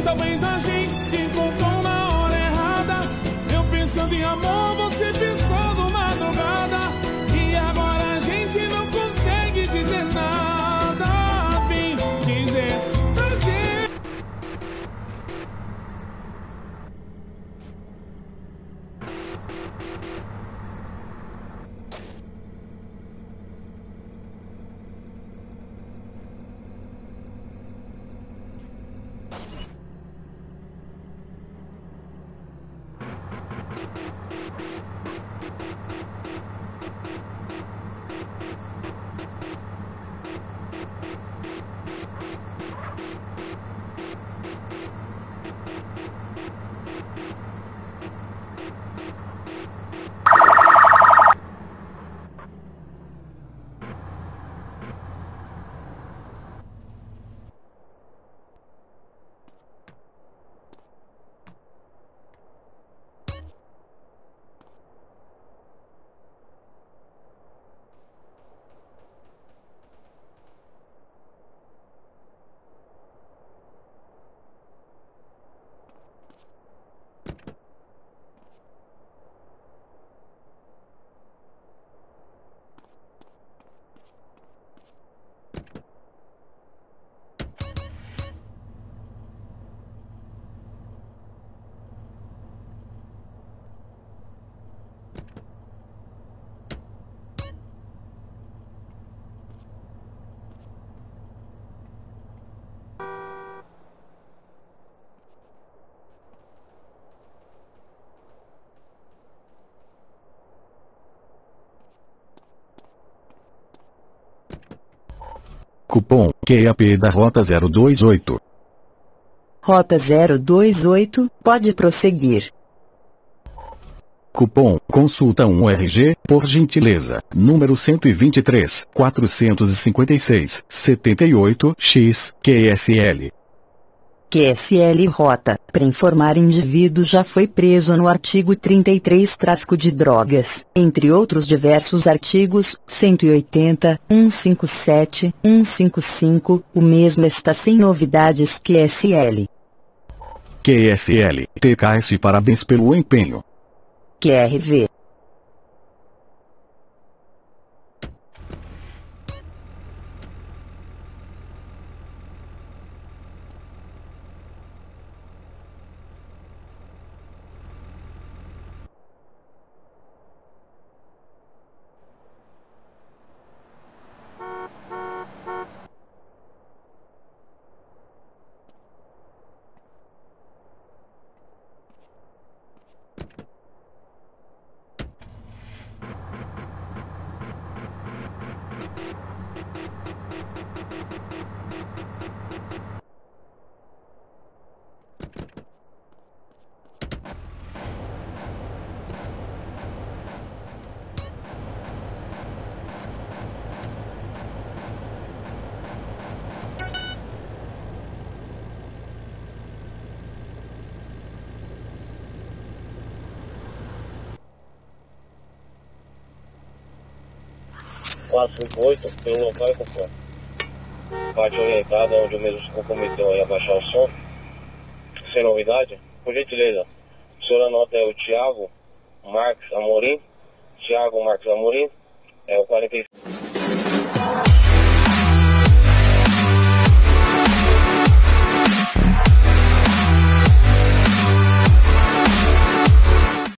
Talvez a gente se encontrou na hora errada. Eu pensando em amor, você pensando madrugada. E agora a gente não consegue dizer nada. Vem dizer adeus. Cupom QAP da Rota 028. Rota 028, pode prosseguir. Cupom Consulta 1RG, por gentileza, número 123, 456, 78, X, QSL. QSL Rota, para informar indivíduo já foi preso no artigo 33 tráfico de drogas, entre outros diversos artigos, 180, 157, 155, o mesmo está sem novidades QSL. QSL, TKS parabéns pelo empenho. QRV. Pelo local e conforme. Parte orientada onde o mesmo se comprometeu a abaixar o som. Sem novidade, por gentileza, o senhor anota é o Thiago Marques Amorim. Thiago Marques Amorim, é o 45.